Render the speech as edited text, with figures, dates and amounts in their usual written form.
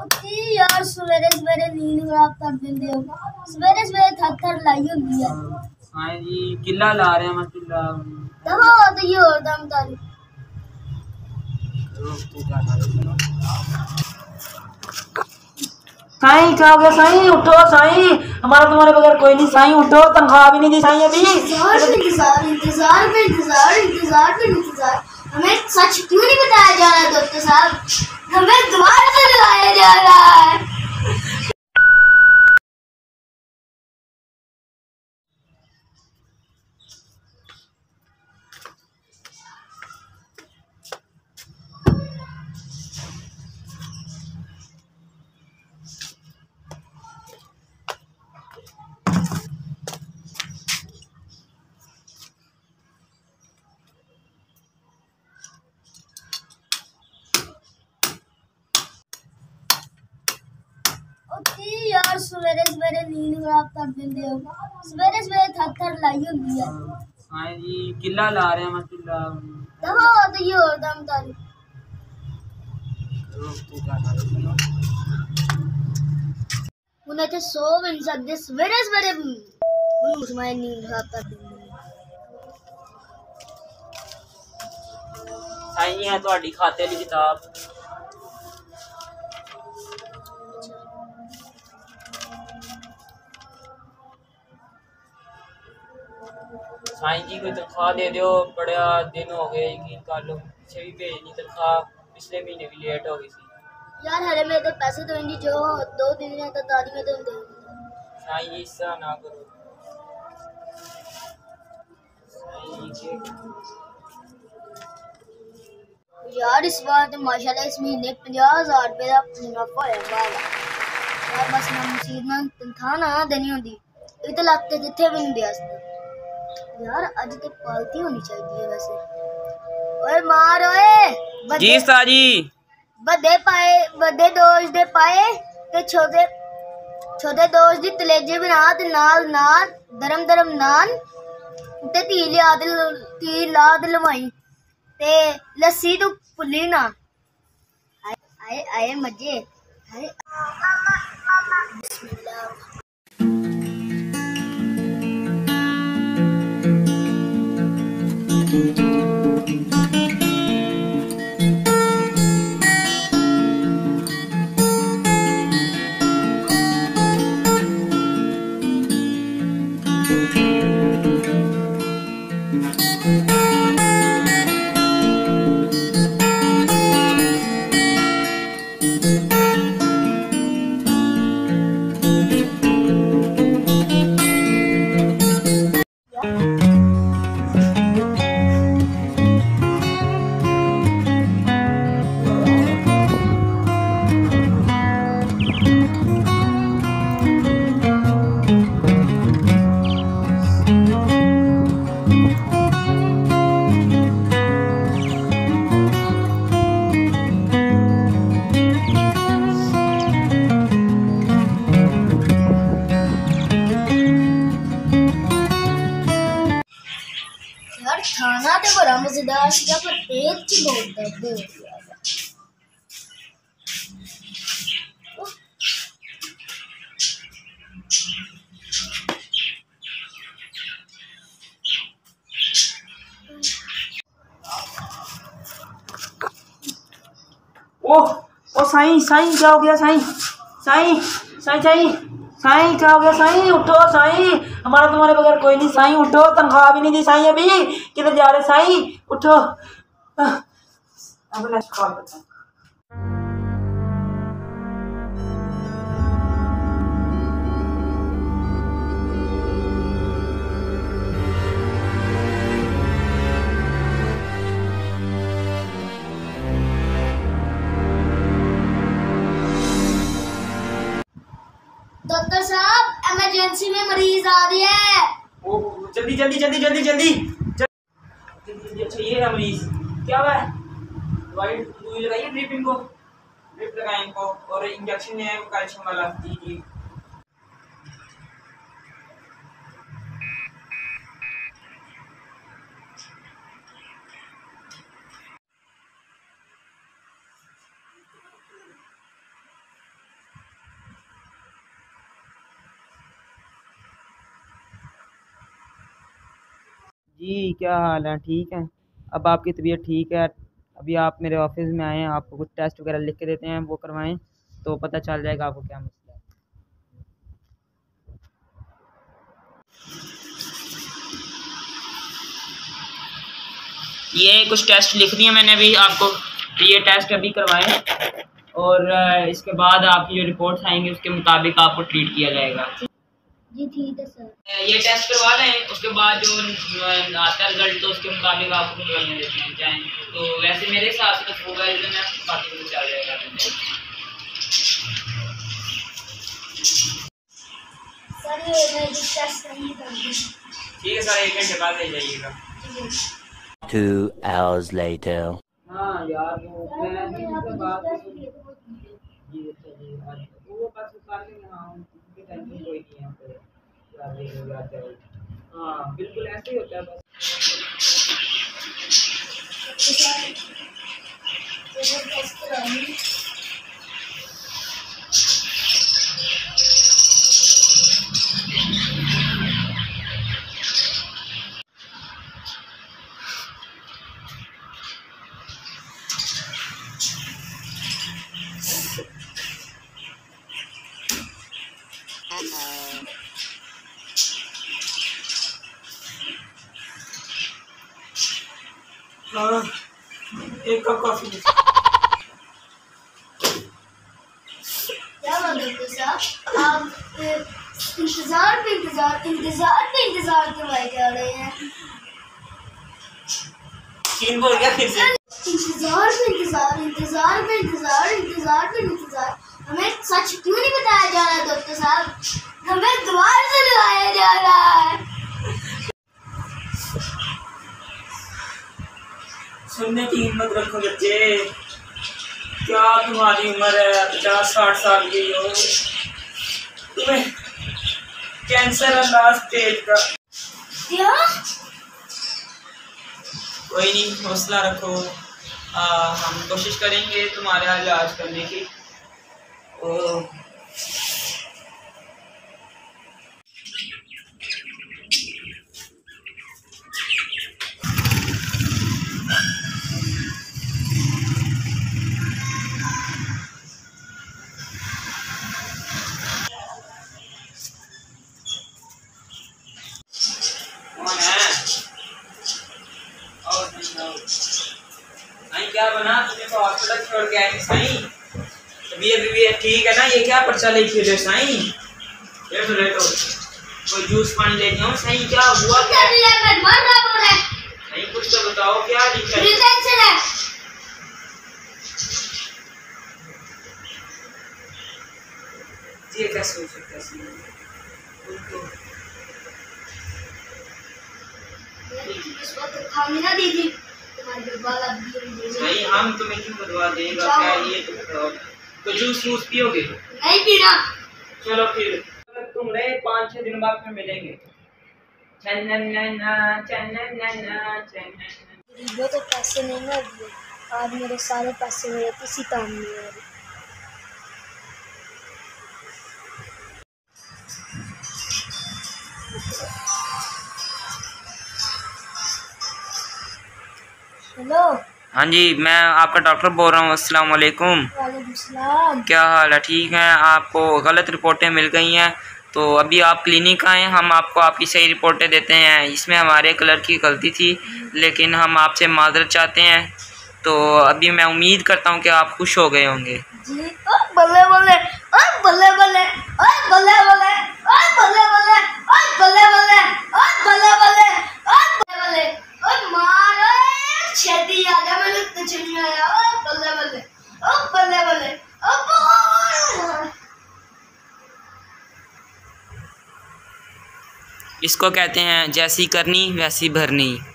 यार सवेरे सवेरे नींद खराब कर देंगे हो। सवेरे सवेरे थर लाई होंगी है। हाँ जी किला ला रहे हैं मसला दफा तो ये और दम तारी साईं क्या हो गया साईं? उठो साईं, हमारा तुम्हारे बगैर कोई नहीं साईं। उठो, तनख्वाह भी नहीं दी साईं अभी। इंतजार हमें सच क्यों नहीं बताया जा रहा डॉक्टर साहब? हमें दोबारा से लगाया जा रहा है। यार सवेरे सवेरे नींद खराब कर देंगे हो। सवेरे सवेरे थर लाई होंगी है। हाँ जी किला ला रहे हैं मसला दफा तो ये और दम तारी उन्हें तो सो भी नहीं सकते। सवेरे सवेरे उसमें नींद खराब कर देंगे। साईं जी है ਤੁਹਾਡੀ ਖਾਤੇ ਲਈ किताब। साईं जी कोई तनख्वाह दे दो, बड़े दिन हो गए यकीन कर लो, पीछे भी भेजनी तनख्वाह, पिछले महीने भी लेट हो गई थी यार हरे मेरे तो पैसे तो नहीं जो 2 दिन है तो दादी में तो दे। साईं जी इससे ना करो साईं जी यार इस बार तो माशाल्लाह इस महीने 50,000 रुपए का मुनाफा होया यार। बस ना मसीद ना तनख्वाह ना देनी होंदी ये तो लगते जिथे भी नहीं दिया यार। अज तो पार्टी होनी चाहिए वैसे। ओए मार ओए जी साजी बड़े पाए बड़े दोस्त दे पाए ते छोटे छोटे दोस्त दी तलेजे बना ते नाल नाल धर्म धर्म नान ते ती ला दे लवाई ते लस्सी तू भुल्ली ना। आए आए मजे आए बिस्मिल्लाह। खाना तो बड़ा मजेदार सीगा पर पेट च बहुत दर्द हो गया। ओ साईं साईं क्या हो गया साईं? साईं साईं साईं साईं क्या हो गया साईं? उठो साईं, हमारा तुम्हारे बगैर कोई नहीं साईं। उठो, तनख्वाह भी नहीं दी साईं अभी। किधर जा रहे साईं? उठो। अब नेक्स्ट कॉल करते हैं। डॉक्टर साहब इमरजेंसी में मरीज आ रही है। ओ जल्दी जल्दी जल्दी जल्दी जल्दी जल्दी। अच्छा ये है मरीज, क्या हुआ है? दवाई लगाइए, ड्रिप इनको ड्रिप लगाएं इनको, और इंजेक्शन है कैल्शियम वाला। जी जी जी क्या हाल है? ठीक है। अब आपकी तबीयत ठीक है? अभी आप मेरे ऑफिस में आए हैं, आपको कुछ टेस्ट वगैरह लिख के देते हैं, वो करवाएं तो पता चल जाएगा आपको क्या मसला है। ये कुछ टेस्ट लिख दिए मैंने अभी आपको, तो ये टेस्ट अभी करवाएं और इसके बाद आपकी जो रिपोर्ट्स आएंगी उसके मुताबिक आपको ट्रीट किया जाएगा। जी ठीक है सर। ये टेस्ट करवा लें, उसके बाद जो आता है रिजल्ट तो उसके मुताबिक आपको दवाइयाँ देते हैं चाहें तो। वैसे मेरे हिसाब से तो होगा रीजन है, बाकी तो चल जाएगा। सर ये मैं टेस्ट नहीं कर दी। ठीक है सर, 1 घंटे बाद ले जाइएगा। 2 hours later. हाँ यार वो सर मैं मुझे भी यहाँ उससे पे बात टेस्ट किए थे वो दिए। जी अच्छा जी हाँ, वो बस कर लेंगे। हाँ उनकी टेंशन कोई नहीं है यहाँ पे, कर लेंगे बात है। हाँ बिल्कुल ऐसे ही होता है बस। तो सर ये वो टेस्ट करानी। हाँ एक कप कॉफी। क्या बात है साहब, आप इंतजार पे इंतजार करवाए जा रहे हैं। तीन बोल गया फिर से। इंतजार हमें सच क्यों नहीं बताया जा रहा डॉक्टर साहब? हमें द्वार से लगाया जा रहा है। सुनने की हिम्मत रखो बच्चे, क्या तुम्हारी उम्र है? 50-60 साल की हो, तुम्हें कैंसर है लास्ट स्टेज का। क्या? कोई नहीं, हौसला रखो। हम कोशिश करेंगे तुम्हारा इलाज करने की। कौन है? और नहीं क्या बना तुझे तो हॉस्पिटल छोड़ के आए साईं। तबीयत ठीक है ना? ये क्या पर्चा लिखे थे साईं? ये तो लेटो, कोई जूस पानी लेके आऊं साईं? क्या हुआ क्या? नहीं कुछ तो बताओ, क्या दिक्कत है? ये कैसे हो सकता है? इस वक्त खाने ना दीदी, तुम्हारी बदवाल अब भी नहीं हम तुम्हें क्यों बदवा देगा? क्या ये तो बताओ। तो जूस वूस पियोगे? नहीं पीना। चलो फिर तुम रहे 5-6 दिन बाद में मिलेंगे। गरीबों तो पैसे नहीं ना दिए, आज मेरे सारे पैसे मेरे किसी काम नहीं आ रहे। हेलो। हाँ जी मैं आपका डॉक्टर बोल रहा हूँ। अस्सलाम वालेकुम। वालेकुम सलाम। क्या हाल है? ठीक है। आपको गलत रिपोर्टें मिल गई हैं, तो अभी आप क्लिनिक आएँ, हम आपको आपकी सही रिपोर्टें देते हैं। इसमें हमारे क्लर्क की गलती थी, लेकिन हम आपसे माजरत चाहते हैं। तो अभी मैं उम्मीद करता हूँ कि आप खुश हो गए होंगे। जी ओ बल्ले बल्ले, ओ बल्ले बल्ले, ओ बल्ले बल्ले, ओ बल्ले बल्ले, ओ बल्ले बल्ले, ओ बल्ले बल्ले, ओ बल्ले बल्ले, ओ मारो छेती आजा मैंने कुछ नहीं आया। ओ बल्ले बल्ले, ओ बल्ले बल्ले, ओ इसको कहते हैं जैसी करनी वैसी भरनी।